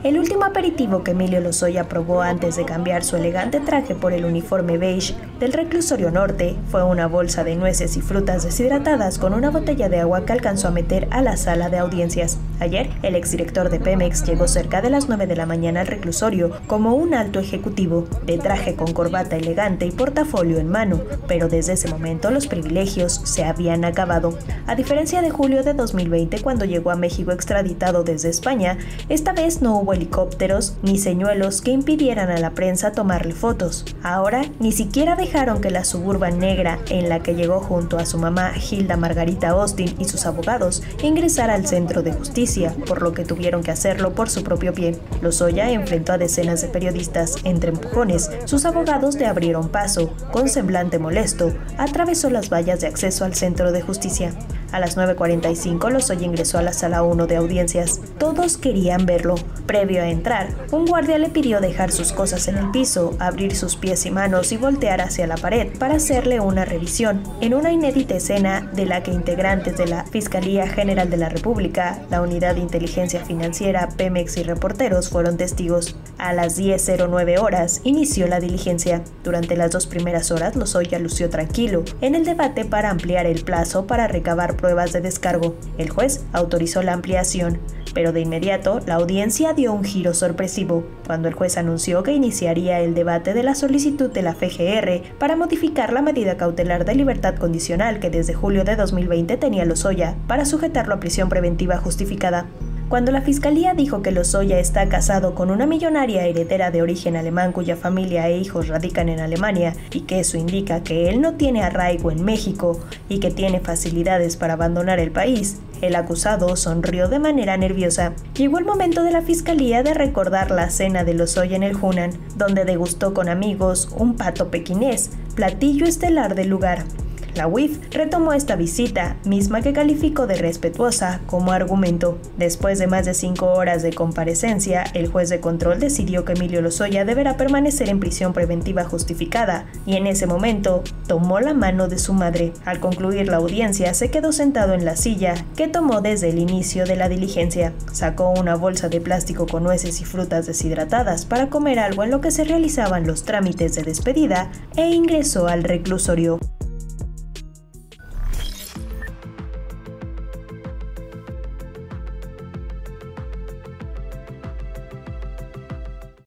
El último aperitivo que Emilio Lozoya probó antes de cambiar su elegante traje por el uniforme beige del reclusorio norte fue una bolsa de nueces y frutas deshidratadas con una botella de agua que alcanzó a meter a la sala de audiencias. Ayer, el exdirector de Pemex llegó cerca de las 9 de la mañana al reclusorio como un alto ejecutivo, de traje con corbata elegante y portafolio en mano, pero desde ese momento los privilegios se habían acabado. A diferencia de julio de 2020, cuando llegó a México extraditado desde España, esta vez no hubo helicópteros ni señuelos que impidieran a la prensa tomarle fotos. Ahora ni siquiera dejaron que la Suburban negra en la que llegó junto a su mamá Hilda Margarita Austin y sus abogados ingresara al centro de justicia, por lo que tuvieron que hacerlo por su propio pie. Lozoya enfrentó a decenas de periodistas entre empujones. Sus abogados le abrieron paso. Con semblante molesto, atravesó las vallas de acceso al centro de justicia. A las 9:45 Lozoya ingresó a la sala 1 de audiencias. Todos querían verlo. Previo a entrar, un guardia le pidió dejar sus cosas en el piso, abrir sus pies y manos y voltear hacia la pared para hacerle una revisión. En una inédita escena de la que integrantes de la Fiscalía General de la República, la Unidad de Inteligencia Financiera, Pemex y reporteros fueron testigos. A las 10:09 horas inició la diligencia. Durante las 2 primeras horas, Lozoya lució tranquilo en el debate para ampliar el plazo para recabar pruebas de descargo. El juez autorizó la ampliación, pero de inmediato la audiencia dio un giro sorpresivo, cuando el juez anunció que iniciaría el debate de la solicitud de la FGR para modificar la medida cautelar de libertad condicional que desde julio de 2020 tenía Lozoya para sujetarlo a prisión preventiva justificada. Cuando la fiscalía dijo que Lozoya está casado con una millonaria heredera de origen alemán cuya familia e hijos radican en Alemania y que eso indica que él no tiene arraigo en México y que tiene facilidades para abandonar el país, el acusado sonrió de manera nerviosa. Llegó el momento de la fiscalía de recordar la cena de Lozoya en el Hunan, donde degustó con amigos un pato pequinés, platillo estelar del lugar. La UIF retomó esta visita, misma que calificó de respetuosa, como argumento. Después de más de 5 horas de comparecencia, el juez de control decidió que Emilio Lozoya deberá permanecer en prisión preventiva justificada, y en ese momento tomó la mano de su madre. Al concluir la audiencia, se quedó sentado en la silla que tomó desde el inicio de la diligencia. Sacó una bolsa de plástico con nueces y frutas deshidratadas para comer algo en lo que se realizaban los trámites de despedida e ingresó al reclusorio.